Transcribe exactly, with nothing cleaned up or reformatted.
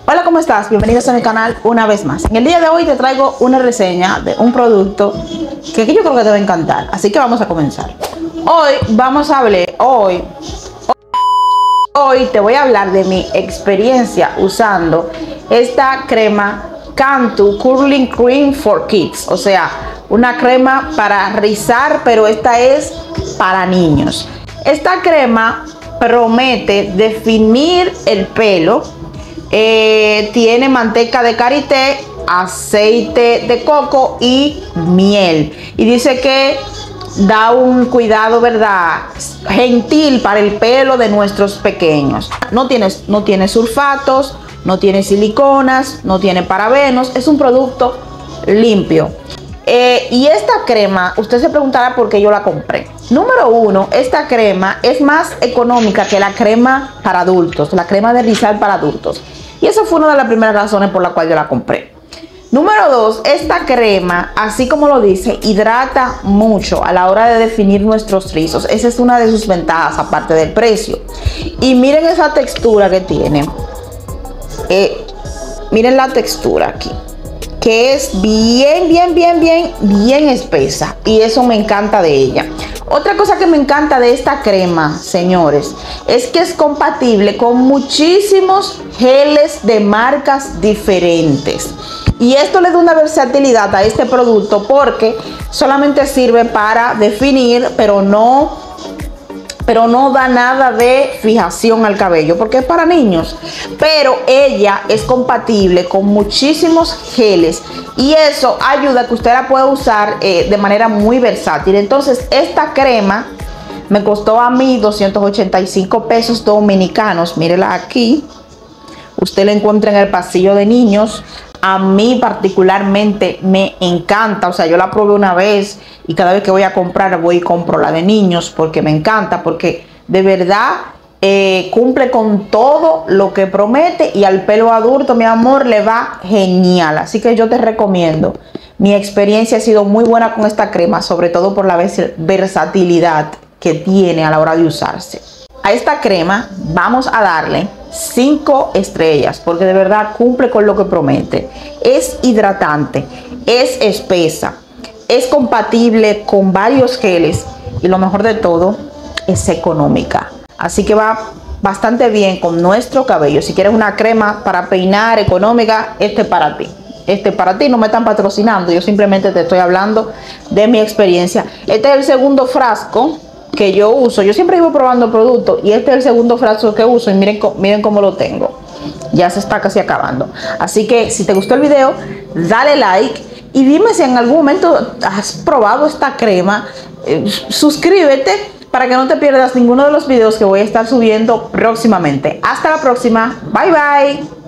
Hola, ¿cómo estás? Bienvenidos a mi canal una vez más. En el día de hoy te traigo una reseña de un producto que yo creo que te va a encantar. Así que vamos a comenzar. Hoy vamos a hablar, hoy, hoy te voy a hablar de mi experiencia usando esta crema Cantu Curling Cream for Kids. O sea, una crema para rizar, pero esta es para niños. Esta crema promete definir el pelo. Eh, tiene manteca de karité, aceite de coco y miel. Y dice que da un cuidado, ¿verdad?, gentil para el pelo de nuestros pequeños. No tiene, no tiene sulfatos, no tiene siliconas, no tiene parabenos. Es un producto limpio. Eh, y esta crema, usted se preguntará por qué yo la compré. Número uno, esta crema es más económica que la crema para adultos, la crema de rizar para adultos. Y esa fue una de las primeras razones por la cual yo la compré. Número dos, esta crema, así como lo dice, hidrata mucho a la hora de definir nuestros rizos. Esa es una de sus ventajas, aparte del precio. Y miren esa textura que tiene. Eh, miren la textura aquí, que es bien, bien, bien, bien, bien espesa. Y eso me encanta de ella. Otra cosa que me encanta de esta crema, señores, es que es compatible con muchísimos geles de marcas diferentes. Y esto le da una versatilidad a este producto porque solamente sirve para definir, pero no... pero no da nada de fijación al cabello porque es para niños. Pero ella es compatible con muchísimos geles y eso ayuda a que usted la pueda usar eh, de manera muy versátil. Entonces esta crema me costó a mí doscientos ochenta y cinco pesos dominicanos. Mírela aquí, usted la encuentra en el pasillo de niños. A mí particularmente me encanta, o sea, yo la probé una vez y cada vez que voy a comprar voy y compro la de niños porque me encanta, porque de verdad eh, cumple con todo lo que promete y al pelo adulto, mi amor, le va genial. Así que yo te recomiendo. Mi experiencia ha sido muy buena con esta crema, sobre todo por la versatilidad que tiene a la hora de usarse. A esta crema vamos a darle cinco estrellas porque de verdad cumple con lo que promete. Es hidratante, es espesa, es compatible con varios geles y lo mejor de todo, es económica. Así que va bastante bien con nuestro cabello. Si quieres una crema para peinar económica, este es para ti. Este para ti, no me están patrocinando, yo simplemente te estoy hablando de mi experiencia. Este es el segundo frasco que yo uso. Yo siempre iba probando productos y este es el segundo frasco que uso y miren, miren cómo lo tengo. Ya se está casi acabando. Así que si te gustó el video, dale like y dime si en algún momento has probado esta crema. Eh, suscríbete para que no te pierdas ninguno de los videos que voy a estar subiendo próximamente. Hasta la próxima. Bye bye.